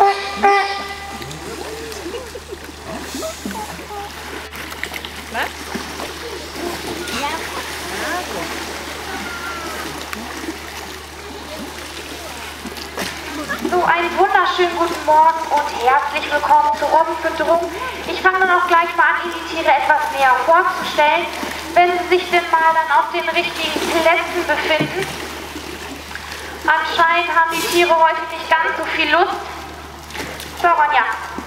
Was? Ja. So, einen wunderschönen guten Morgen und herzlich willkommen zur Robbenfütterung. Ich fange dann auch gleich mal an, Ihnen die Tiere etwas näher vorzustellen, wenn sie sich denn mal dann auf den richtigen Plätzen befinden. Anscheinend haben die Tiere heute nicht ganz so viel Lust. So, Ronja.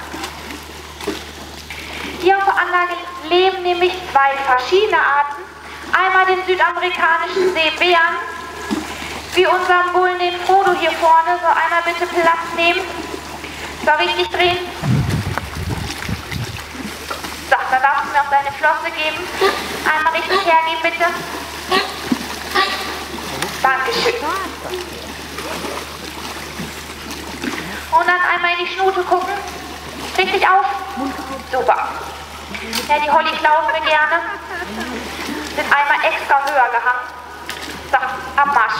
Hier auf der Anlage leben nämlich zwei verschiedene Arten. Einmal den südamerikanischen Seebären, wie unseren Bullen, den Frodo hier vorne. So, einmal bitte Platz nehmen. So, richtig drehen. So, dann darfst du mir auch deine Flosse geben. Einmal richtig hergeben, bitte. Dankeschön. Und dann einmal in die Schnute gucken. Richtig auf. Super. Ja, die Holly klauen wir gerne. Sind einmal extra höher gehangen. So, Abmarsch.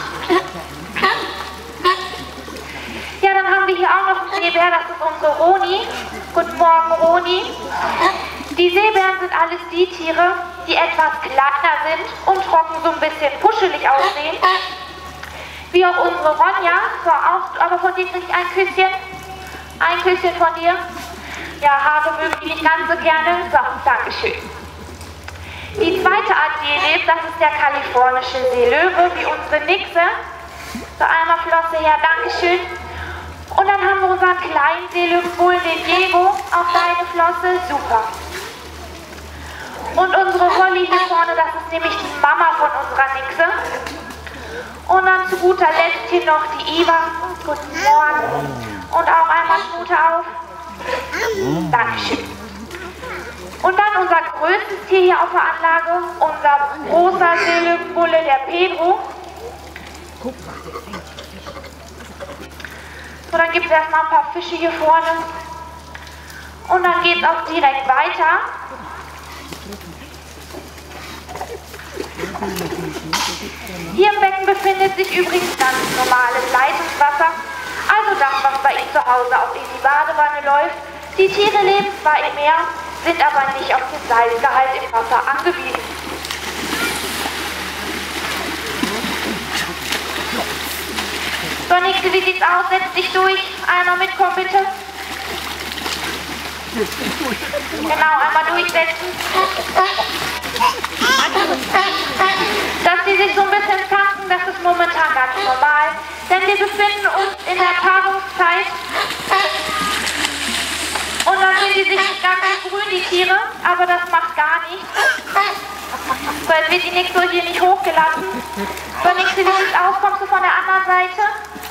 Ja, dann haben wir hier auch noch einen Seebär, das ist unsere Roni. Guten Morgen, Roni. Die Seebären sind alles die Tiere, die etwas kleiner sind und trocken so ein bisschen puschelig aussehen. Wie auch unsere Ronja. So, aber von dir kriege ich ein Küsschen. Ein Küsschen von dir. Ja, Haare mögen die nicht ganz so gerne. So, Dankeschön. Die zweite Art, die ihr lebt, das ist der kalifornische Seelöwe, wie unsere Nixe. So, einmal Flosse her, Dankeschön. Und dann haben wir unseren kleinen Seelöwenbullen, den Diego, auf deine Flosse, super. Und unsere Holly hier vorne, das ist nämlich die Mama von unserer Nixe. Und dann zu guter Letzt hier noch die Iva. Guten Morgen. Und auch einmal Schnute auf. Dankeschön. Und dann unser größtes Tier hier auf der Anlage, unser großer Seelöwenbulle, der Pedro. So, dann gibt es erstmal ein paar Fische hier vorne. Und dann geht es auch direkt weiter. Hier im Becken befindet sich übrigens ganz normales Leitungswasser. Also das, was bei Ihnen zu Hause auch in die Badewanne läuft. Die Tiere leben zwar im Meer, sind aber nicht auf den Salzgehalt im Wasser angewiesen. So, Nixe, wie sieht's aus? Setz dich durch. Einmal mitkommen, bitte. Genau, einmal durchsetzen. Dass sie sich so ein bisschen tanken, das ist momentan ganz normal. Denn wir befinden uns in der Paarungszeit. Und dann sind die sich ganz grün, die Tiere, aber das macht gar nichts. So, jetzt wird die Nixe hier nicht hochgelassen. So, Nixe, wie sieht's aus? Kommst du von der anderen Seite?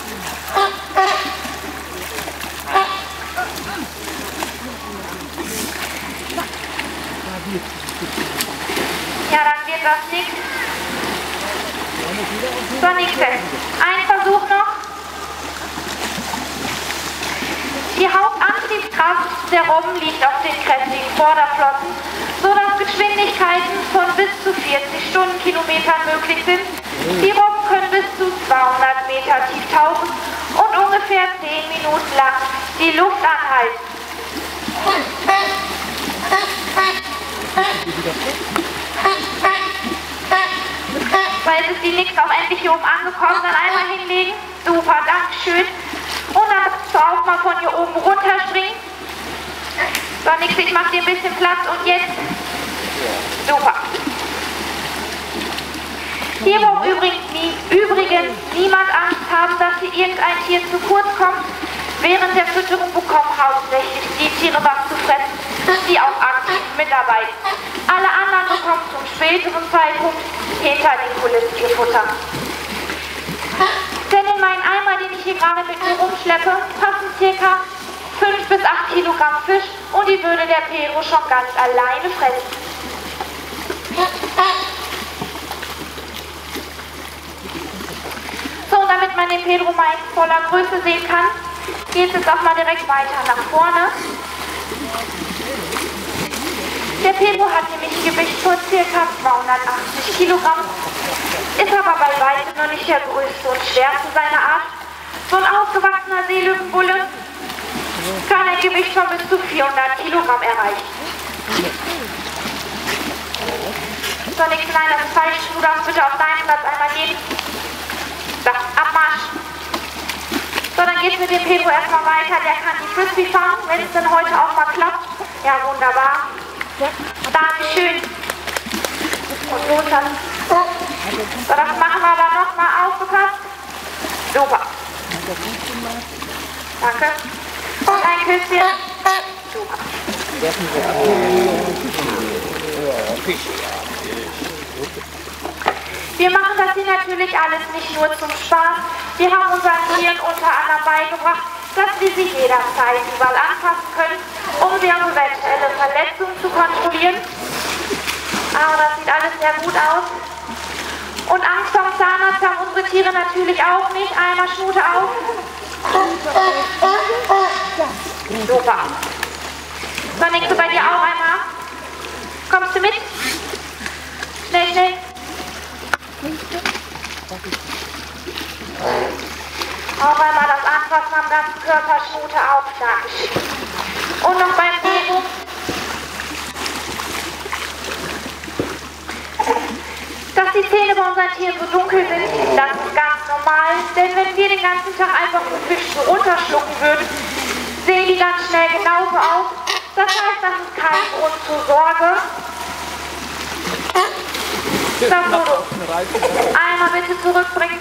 Ja, dann wird das nichts. So, Nixe. Ein Versuch noch. Die Hauptantriebskraft der Robben liegt auf den kräftigen Vorderflossen, sodass Geschwindigkeiten von bis zu 40 Stundenkilometern möglich sind. Die Robben können bis zu 200 Meter tief tauchen und ungefähr 10 Minuten lang die Luft anhalten. So, jetzt ist die Nixe auch endlich hier oben angekommen. Dann einmal hinlegen. Super, Dankeschön. Und dann darfst du auch mal von hier oben runterspringen. So, Nixe, ich mach dir ein bisschen Platz und jetzt. Super. Hier braucht übrigens niemand Angst haben, dass hier irgendein Tier zu kurz kommt. Während der Fütterung bekommen hauptsächlich die Tiere was zu fressen, die auch aktiv mitarbeiten. Alle anderen bekommen zum späteren Zeitpunkt hinter den Kulissen ihr Futter. Denn in meinen Eimer, den ich hier gerade mit mir rumschleppe, passen ca. 5 bis 8 Kilogramm Fisch und die würde der Pedro schon ganz alleine fressen. So, und damit man den Pedro mal in voller Größe sehen kann, geht es jetzt auch mal direkt weiter nach vorne. Der Pedro hat nämlich ein Gewicht von ca. 280 Kilogramm, ist aber bei weitem noch nicht der größte und schwerste seiner Art. So ein ausgewachsener Seelöwenbulle ein Gewicht von bis zu 400 Kilogramm erreicht. So, nix, nein, das ist falsch. Du darfst bitte auf deinen Platz einmal gehen. So, Abmarsch. So, dann geht's mit dem Pedro erstmal weiter. Der kann die Frisbee fangen, wenn es denn heute auch mal klappt. Ja, wunderbar. Dankeschön. Und los dann. So, das machen wir aber nochmal. Aufgepasst. Super. Danke. Und ein Küsschen. Super. Wir machen das hier natürlich alles nicht nur zum Spaß. Wir haben unseren Tieren unter anderem beigebracht, dass sie sich jederzeit überall anpassen können, um sie auf eventuelle Verletzungen zu kontrollieren. Aber das sieht alles sehr gut aus. Und Angst vor dem Zahnarzt haben unsere Tiere natürlich auch nicht. Einmal Schnute auf. Super. So, nächste bei dir auch einmal. Kommst du mit? Schnell, schnell. Auch einmal das Anfassen am ganzen Körper, Schnute auf. Dankeschön. Und noch beim Pedro. Dass die Zähne bei unseren Tieren so dunkel sind, das ist ganz normal. Denn wenn wir den ganzen Tag einfach den Fisch so runterschlucken würden, sehen die ganz schnell genauso aus. Das heißt, das ist kein Grund zur Sorge. Das Foto. Einmal bitte zurückbringen.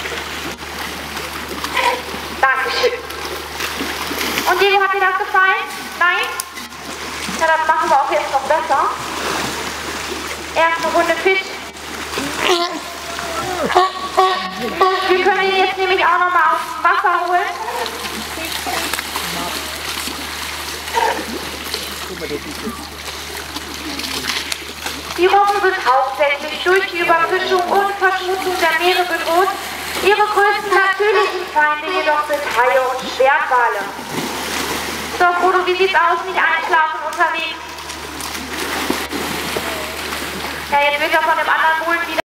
Dankeschön. Und Diego, hat dir das gefallen? Nein? Ja, das machen wir auch jetzt noch besser. Erst eine Runde Fisch. Wir können ihn jetzt nämlich auch nochmal aus dem Wasser holen. Die Robben sind hauptsächlich durch die Überfischung und Verschmutzung der Meere bedroht. Ihre größten natürlichen Feinde jedoch sind Haie und Schwertwale. So, Frodo, wie sieht's aus? Nicht einschlafen unterwegs? Ja, jetzt wird er von dem anderen Bullen wieder